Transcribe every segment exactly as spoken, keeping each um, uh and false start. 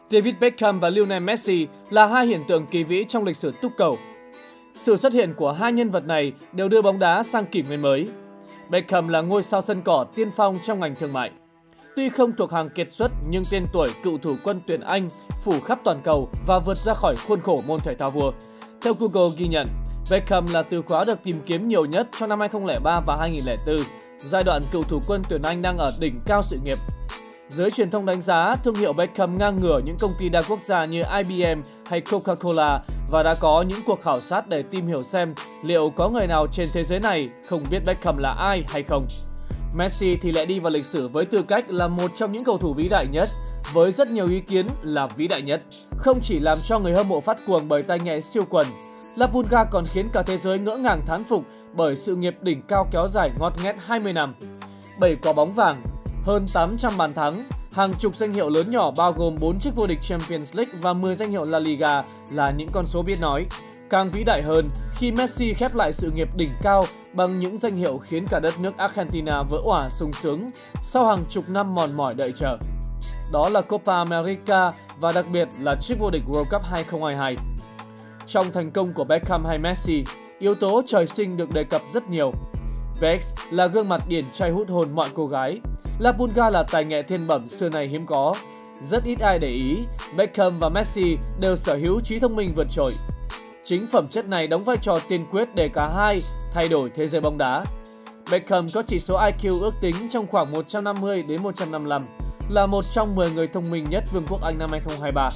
David Beckham và Lionel Messi là hai hiện tượng kỳ vĩ trong lịch sử túc cầu. Sự xuất hiện của hai nhân vật này đều đưa bóng đá sang kỷ nguyên mới. Beckham là ngôi sao sân cỏ tiên phong trong ngành thương mại. Tuy không thuộc hàng kiệt xuất nhưng tên tuổi cựu thủ quân tuyển Anh phủ khắp toàn cầu và vượt ra khỏi khuôn khổ môn thể thao vua. Theo Google ghi nhận, Beckham là từ khóa được tìm kiếm nhiều nhất trong năm hai không không ba và hai nghìn không trăm lẻ bốn, giai đoạn cựu thủ quân tuyển Anh đang ở đỉnh cao sự nghiệp. Giới truyền thông đánh giá thương hiệu Beckham ngang ngửa những công ty đa quốc gia như I B M hay Coca-Cola và đã có những cuộc khảo sát để tìm hiểu xem liệu có người nào trên thế giới này không biết Beckham là ai hay không. Messi thì lại đi vào lịch sử với tư cách là một trong những cầu thủ vĩ đại nhất, với rất nhiều ý kiến là vĩ đại nhất. Không chỉ làm cho người hâm mộ phát cuồng bởi tay nghề siêu quần, La Pulga còn khiến cả thế giới ngỡ ngàng thán phục bởi sự nghiệp đỉnh cao kéo dài ngót nghét hai mươi năm. bảy quả bóng vàng, hơn tám trăm bàn thắng, hàng chục danh hiệu lớn nhỏ bao gồm bốn chiếc vô địch Champions League và mười danh hiệu La Liga là những con số biết nói. Càng vĩ đại hơn khi Messi khép lại sự nghiệp đỉnh cao bằng những danh hiệu khiến cả đất nước Argentina vỡ òa sung sướng sau hàng chục năm mòn mỏi đợi chờ. Đó là Copa America và đặc biệt là chiếc vô địch World Cup hai không hai hai. Trong thành công của Beckham hay Messi, yếu tố trời sinh được đề cập rất nhiều. Becks là gương mặt điển trai hút hồn mọi cô gái. La Pulga là tài nghệ thiên bẩm xưa nay hiếm có. Rất ít ai để ý, Beckham và Messi đều sở hữu trí thông minh vượt trội. Chính phẩm chất này đóng vai trò tiên quyết để cả hai thay đổi thế giới bóng đá. Beckham có chỉ số I Q ước tính trong khoảng một trăm năm mươi đến một trăm năm mươi lăm, là một trong mười người thông minh nhất Vương quốc Anh năm hai không hai ba.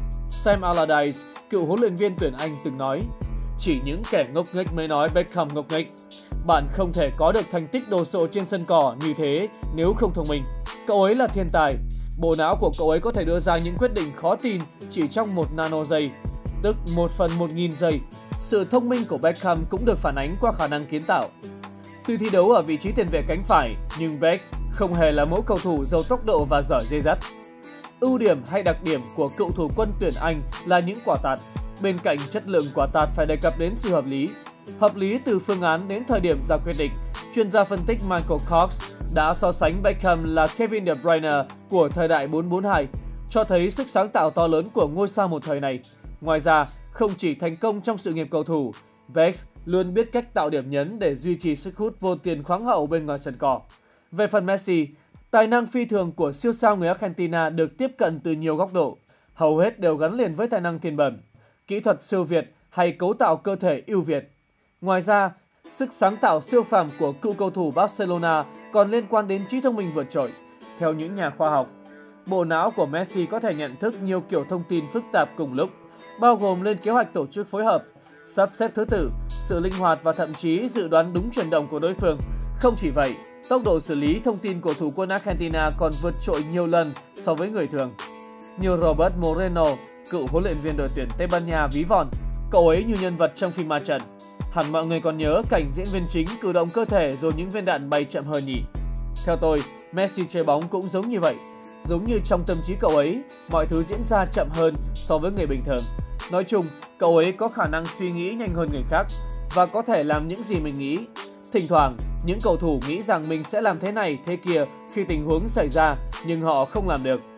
Sam Allardyce, cựu huấn luyện viên tuyển Anh từng nói, chỉ những kẻ ngốc nghếch mới nói Beckham ngốc nghếch. Bạn không thể có được thành tích đồ sộ trên sân cỏ như thế nếu không thông minh. Cậu ấy là thiên tài. Bộ não của cậu ấy có thể đưa ra những quyết định khó tin chỉ trong một nano giây, tức một phần một nghìn giây. Sự thông minh của Beckham cũng được phản ánh qua khả năng kiến tạo. Tuy thi đấu ở vị trí tiền vệ cánh phải, nhưng Becks không hề là mẫu cầu thủ giàu tốc độ và giỏi dây dắt. Ưu điểm hay đặc điểm của cựu thủ quân tuyển Anh là những quả tạt. Bên cạnh chất lượng quả tạt phải đề cập đến sự hợp lý. Hợp lý từ phương án đến thời điểm ra quyết định. Chuyên gia phân tích Michael Cox đã so sánh Beckham là Kevin De Bruyne của thời đại bốn bốn hai, cho thấy sức sáng tạo to lớn của ngôi sao một thời này. Ngoài ra, không chỉ thành công trong sự nghiệp cầu thủ, Becks luôn biết cách tạo điểm nhấn để duy trì sức hút vô tiền khoáng hậu bên ngoài sân cỏ. Về phần Messi, tài năng phi thường của siêu sao người Argentina được tiếp cận từ nhiều góc độ, hầu hết đều gắn liền với tài năng thiên bẩm, kỹ thuật siêu việt hay cấu tạo cơ thể ưu việt. Ngoài ra, sức sáng tạo siêu phàm của cựu cầu thủ Barcelona còn liên quan đến trí thông minh vượt trội. Theo những nhà khoa học, bộ não của Messi có thể nhận thức nhiều kiểu thông tin phức tạp cùng lúc, bao gồm lên kế hoạch tổ chức phối hợp, sắp xếp thứ tự, sự linh hoạt và thậm chí dự đoán đúng chuyển động của đối phương. Không chỉ vậy, tốc độ xử lý thông tin của thủ quân Argentina còn vượt trội nhiều lần so với người thường. Như Robert Moreno, cựu huấn luyện viên đội tuyển Tây Ban Nha ví von, cậu ấy như nhân vật trong phim ma trận. Hẳn mọi người còn nhớ cảnh diễn viên chính cử động cơ thể rồi những viên đạn bay chậm hơn nhỉ? Theo tôi, Messi chơi bóng cũng giống như vậy. Giống như trong tâm trí cậu ấy, mọi thứ diễn ra chậm hơn so với người bình thường. Nói chung, cậu ấy có khả năng suy nghĩ nhanh hơn người khác và có thể làm những gì mình nghĩ. Thỉnh thoảng, những cầu thủ nghĩ rằng mình sẽ làm thế này, thế kia khi tình huống xảy ra, nhưng họ không làm được.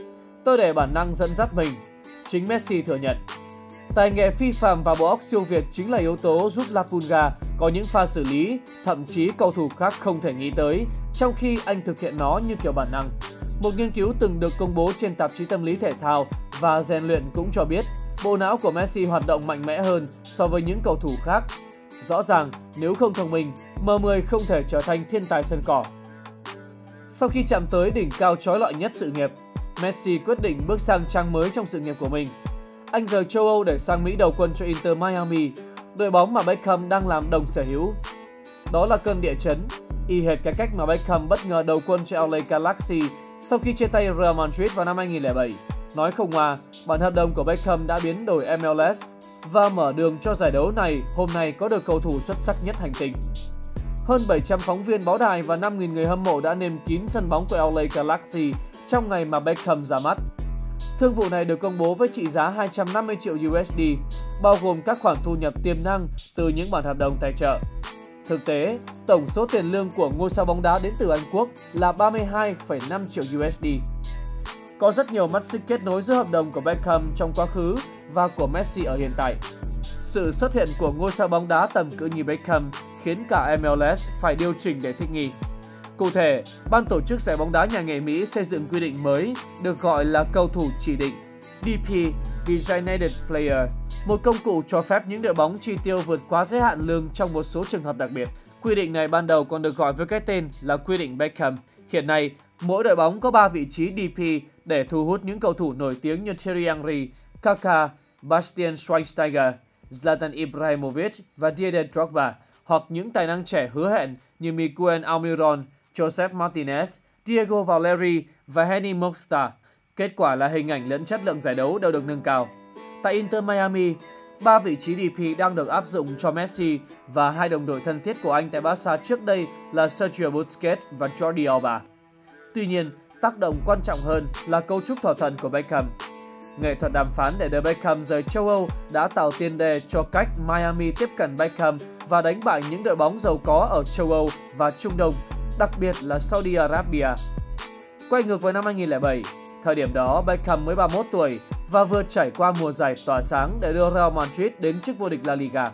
Tôi để bản năng dẫn dắt mình. Chính Messi thừa nhận. Tài nghệ phi phàm và bộ óc siêu việt chính là yếu tố giúp La Pulga có những pha xử lý, thậm chí cầu thủ khác không thể nghĩ tới, trong khi anh thực hiện nó như kiểu bản năng. Một nghiên cứu từng được công bố trên tạp chí tâm lý thể thao và rèn luyện cũng cho biết bộ não của Messi hoạt động mạnh mẽ hơn so với những cầu thủ khác. Rõ ràng, nếu không thông minh, M mười không thể trở thành thiên tài sân cỏ. Sau khi chạm tới đỉnh cao chói lọi nhất sự nghiệp, Messi quyết định bước sang trang mới trong sự nghiệp của mình. Anh rời châu Âu để sang Mỹ đầu quân cho Inter Miami, đội bóng mà Beckham đang làm đồng sở hữu. Đó là cơn địa chấn, y hệt cái cách mà Beckham bất ngờ đầu quân cho L A Galaxy sau khi chia tay Real Madrid vào năm hai nghìn không trăm lẻ bảy. Nói không ngoa, bản hợp đồng của Beckham đã biến đổi M L S và mở đường cho giải đấu này hôm nay có được cầu thủ xuất sắc nhất hành tinh. Hơn bảy trăm phóng viên báo đài và năm nghìn người hâm mộ đã nêm kín sân bóng của L A Galaxy trong ngày mà Beckham ra mắt. Thương vụ này được công bố với trị giá hai trăm năm mươi triệu U S D, bao gồm các khoản thu nhập tiềm năng từ những bản hợp đồng tài trợ. Thực tế, tổng số tiền lương của ngôi sao bóng đá đến từ Anh Quốc là ba mươi hai phẩy năm triệu U S D. Có rất nhiều mắt xích kết nối giữa hợp đồng của Beckham trong quá khứ và của Messi ở hiện tại. Sự xuất hiện của ngôi sao bóng đá tầm cỡ như Beckham khiến cả em lờ ét phải điều chỉnh để thích nghi. Cụ thể, ban tổ chức giải bóng đá nhà nghề Mỹ xây dựng quy định mới được gọi là cầu thủ chỉ định đê pê Designated Player, một công cụ cho phép những đội bóng chi tiêu vượt quá giới hạn lương trong một số trường hợp đặc biệt. Quy định này ban đầu còn được gọi với cái tên là quy định Beckham. Hiện nay, mỗi đội bóng có ba vị trí đê pê để thu hút những cầu thủ nổi tiếng như Thierry Henry, Kaká, Bastian Schweinsteiger, Zlatan Ibrahimovic và Didier Drogba, hoặc những tài năng trẻ hứa hẹn như Miguel Almiron, Joseph Martinez, Diego Valeri và Henry Mkhitaryan. Kết quả là hình ảnh lẫn chất lượng giải đấu đều được nâng cao. Tại Inter Miami, ba vị trí đê pê đang được áp dụng cho Messi và hai đồng đội thân thiết của anh tại Barca trước đây là Sergio Busquets và Jordi Alba. Tuy nhiên, tác động quan trọng hơn là cấu trúc thỏa thuận của Beckham. Nghệ thuật đàm phán để đưa Beckham rời châu Âu đã tạo tiền đề cho cách Miami tiếp cận Beckham và đánh bại những đội bóng giàu có ở châu Âu và Trung Đông, đặc biệt là Saudi Arabia. Quay ngược với năm hai nghìn không trăm lẻ bảy, thời điểm đó Beckham mới ba mươi mốt tuổi và vừa trải qua mùa giải tỏa sáng để đưa Real Madrid đến chức vô địch La Liga.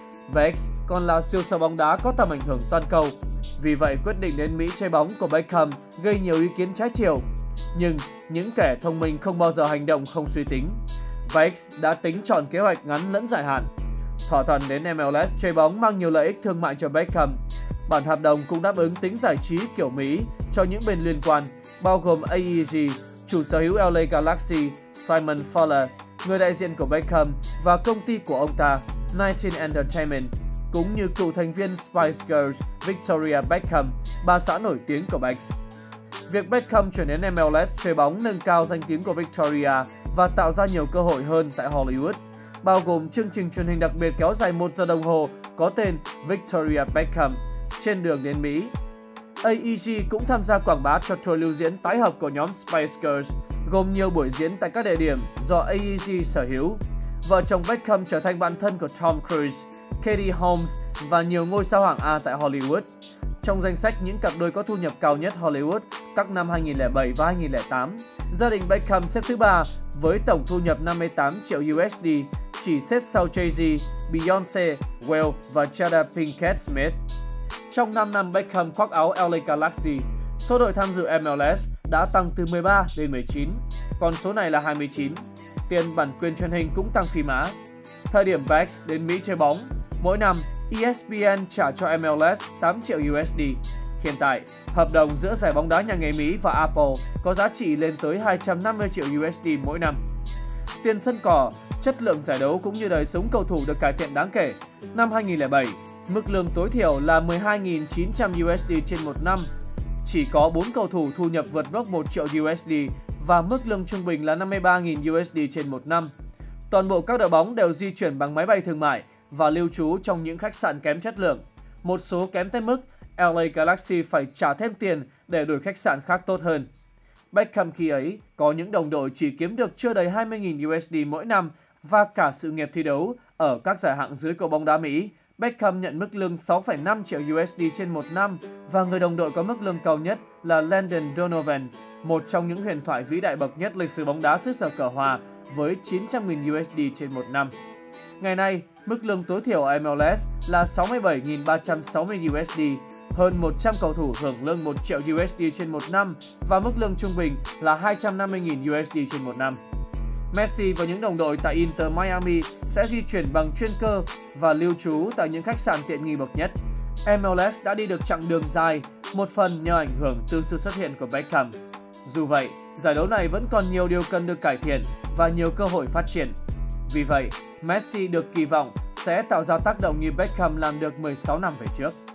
Bex còn là siêu sao bóng đá có tầm ảnh hưởng toàn cầu. Vì vậy, quyết định đến Mỹ chơi bóng của Beckham gây nhiều ý kiến trái chiều. Nhưng những kẻ thông minh không bao giờ hành động không suy tính. Bex đã tính chọn kế hoạch ngắn lẫn dài hạn. Thỏa thuận đến em lờ ét chơi bóng mang nhiều lợi ích thương mại cho Beckham. Bản hợp đồng cũng đáp ứng tính giải trí kiểu Mỹ cho những bên liên quan, bao gồm a e giê, chủ sở hữu lờ a Galaxy, Simon Fowler, người đại diện của Beckham và công ty của ông ta, nineteen Entertainment, cũng như cựu thành viên Spice Girls Victoria Beckham, bà xã nổi tiếng của Bex. Việc Beckham chuyển đến em lờ ét chơi bóng nâng cao danh tiếng của Victoria và tạo ra nhiều cơ hội hơn tại Hollywood, bao gồm chương trình truyền hình đặc biệt kéo dài một giờ đồng hồ có tên Victoria Beckham trên đường đến Mỹ. a e giê cũng tham gia quảng bá cho tour lưu diễn tái hợp của nhóm Spice Girls, gồm nhiều buổi diễn tại các địa điểm do a e giê sở hữu. Vợ chồng Beckham trở thành bạn thân của Tom Cruise, Katie Holmes và nhiều ngôi sao hạng A tại Hollywood. Trong danh sách những cặp đôi có thu nhập cao nhất Hollywood các năm hai nghìn không trăm lẻ bảy và hai nghìn không trăm lẻ tám, gia đình Beckham xếp thứ ba với tổng thu nhập năm mươi tám triệu u ét đê, chỉ xếp sau Jay-Z, Beyoncé, Well và Jada Pinkett Smith. Trong năm năm Beckham khoác áo lờ a Galaxy, số đội tham dự em lờ ét đã tăng từ mười ba lên mười chín, còn số này là hai mươi chín. Tiền bản quyền truyền hình cũng tăng phi mã. Thời điểm Bex đến Mỹ chơi bóng, mỗi năm e ét pê en trả cho em lờ ét tám triệu u ét đê. Hiện tại, hợp đồng giữa giải bóng đá nhà nghề Mỹ và Apple có giá trị lên tới hai trăm năm mươi triệu u ét đê mỗi năm. Tiền sân cỏ, chất lượng giải đấu cũng như đời sống cầu thủ được cải thiện đáng kể. Năm hai nghìn không trăm lẻ bảy, mức lương tối thiểu là mười hai nghìn chín trăm u ét đê trên một năm. Chỉ có bốn cầu thủ thu nhập vượt mốc một triệu u ét đê và mức lương trung bình là năm mươi ba nghìn u ét đê trên một năm. Toàn bộ các đội bóng đều di chuyển bằng máy bay thương mại và lưu trú trong những khách sạn kém chất lượng. Một số kém tới mức lờ a Galaxy phải trả thêm tiền để đổi khách sạn khác tốt hơn. Beckham khi ấy có những đồng đội chỉ kiếm được chưa đầy hai mươi nghìn u ét đê mỗi năm và cả sự nghiệp thi đấu ở các giải hạng dưới của bóng đá Mỹ. Beckham nhận mức lương sáu phẩy năm triệu u ét đê trên một năm và người đồng đội có mức lương cao nhất là Landon Donovan, một trong những huyền thoại vĩ đại bậc nhất lịch sử bóng đá xứ sở cờ hòa với chín trăm nghìn u ét đê trên một năm. Ngày nay, mức lương tối thiểu ở em lờ ét là sáu mươi bảy nghìn ba trăm sáu mươi u ét đê, hơn một trăm cầu thủ hưởng lương một triệu u ét đê trên một năm và mức lương trung bình là hai trăm năm mươi nghìn u ét đê trên một năm. Messi và những đồng đội tại Inter Miami sẽ di chuyển bằng chuyên cơ và lưu trú tại những khách sạn tiện nghi bậc nhất. em lờ ét đã đi được chặng đường dài, một phần nhờ ảnh hưởng từ sự xuất hiện của Beckham. Dù vậy, giải đấu này vẫn còn nhiều điều cần được cải thiện và nhiều cơ hội phát triển. Vì vậy, Messi được kỳ vọng sẽ tạo ra tác động như Beckham làm được mười sáu năm về trước.